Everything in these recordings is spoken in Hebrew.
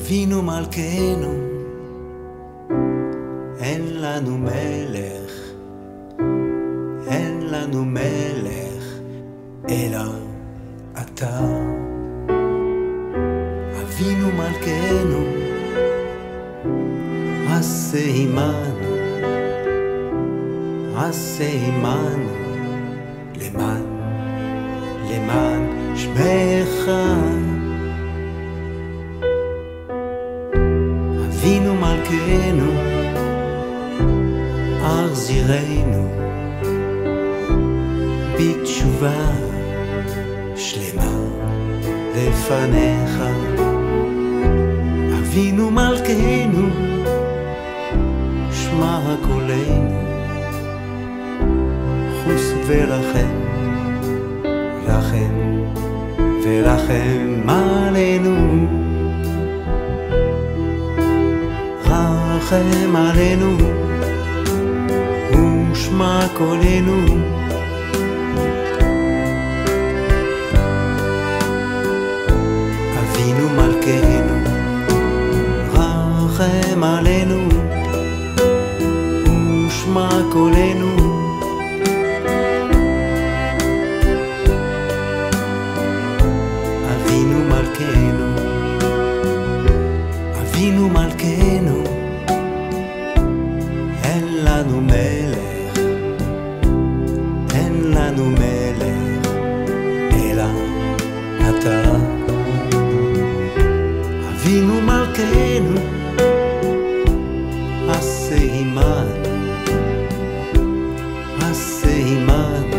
אבינו מלכנו, אין לנו מלך, אין לנו מלך, אלא אתה. אבינו מלכנו, עשה עמנו, עשה עמנו, למען שמך. אבינו מלכנו, החזירנו בתשובה שלמה לפניך. אבינו מלכנו, שמע קולנו, חוס ורחם, רחם ורחם עלינו. רחם עלינו ושמע קולנו. אבינו מלכנו, רחם עלינו ושמע קולנו. אבינו מלכנו, אבינו מלכנו, אין לנו מלך, אין לנו מלך, אלא אתה. אבינו מלכנו, עשה עמנו, עשה עמנו,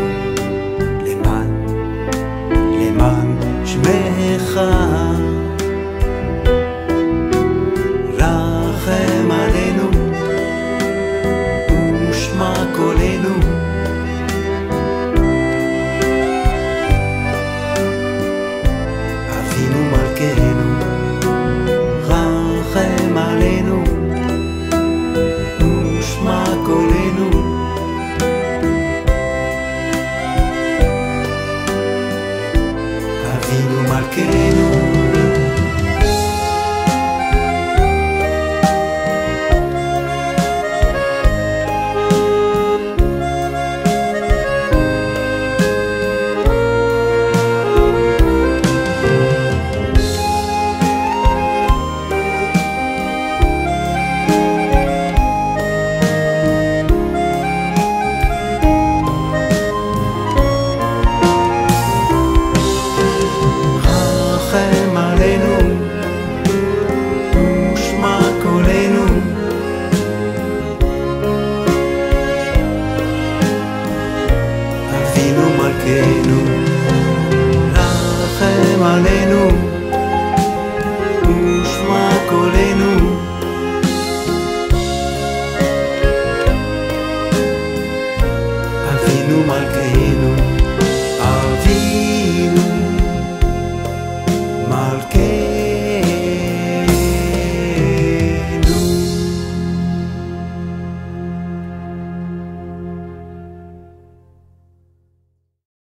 למען שמך. רחם עלינו ושמע קולנו. אבינו מלכנו, רחם עלינו ושמע קולנו. אבינו מלכנו. רחם עלינו